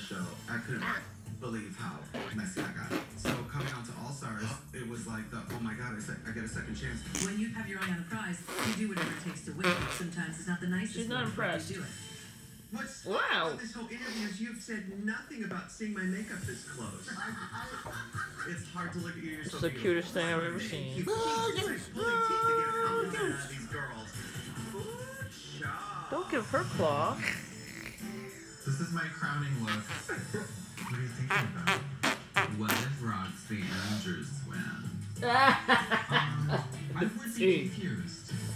show, I couldn't believe how messy I got. So coming on to All Stars, it was like the, oh my God, I get a second chance. When you have your eye on the prize, you do whatever it takes to win. Sometimes it's not the nicest. She's not impressed. You do it. What's wow. this whole interview is you've said nothing about seeing my makeup this close. It's hard to look at you. It's the cutest thing I've ever seen. These girls. Don't give her claw. This is my crowning look. What are you thinking about? What if Roxy and Andrews win? I would be confused.